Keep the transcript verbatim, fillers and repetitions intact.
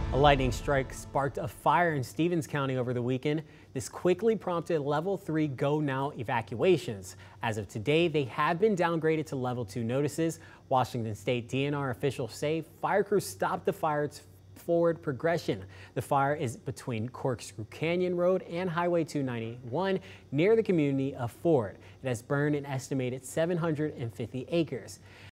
A lightning strike sparked a fire in Stevens County over the weekend. This quickly prompted level three go now evacuations. As of today, they have been downgraded to level two notices. Washington State D N R officials say fire crews stopped the fire's forward progression. The fire is between Corkscrew Canyon Road and Highway two ninety-one near the community of Ford. It has burned an estimated seven hundred fifty acres.